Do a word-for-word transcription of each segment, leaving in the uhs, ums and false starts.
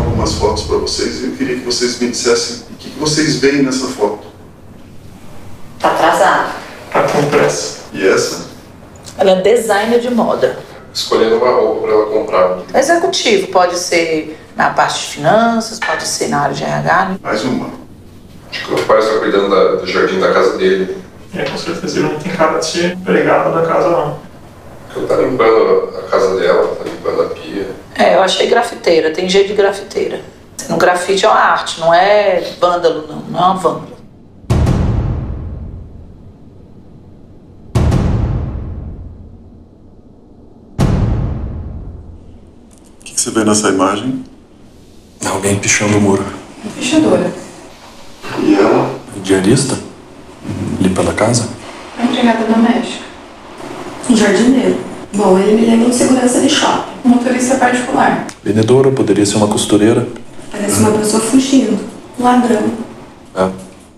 algumas fotos para vocês e eu queria que vocês me dissessem o que, que vocês veem nessa foto. Tá atrasado. Tá com pressa. E essa? Ela é designer de moda. Escolhendo uma roupa para ela comprar. Executivo, pode ser na parte de finanças, pode ser na área de R H. Mais uma. Acho que o pai está cuidando da, do jardim da casa dele. É, com certeza ele não tem cara de ser empregado da casa, não. Ele tá limpando a casa dela, tá limpando a pia. É, eu achei grafiteira, tem jeito de grafiteira. No grafite é uma arte, não é vândalo, não, não é uma vândalo. O que, que você vê nessa imagem? Alguém pichando o muro. Pichadora. E ela? Diarista? Limpando a casa? A empregada doméstica. Um jardineiro. Bom, ele me lembra um segurança de shopping. Um motorista particular. Vendedora, poderia ser uma costureira. Parece uma pessoa fugindo. Ladrão. É.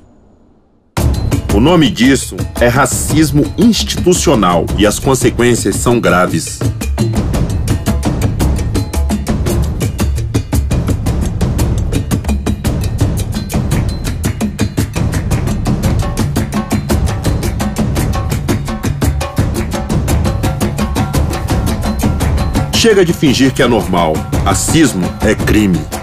O nome disso é racismo institucional e as consequências são graves. Chega de fingir que é normal. Racismo é crime.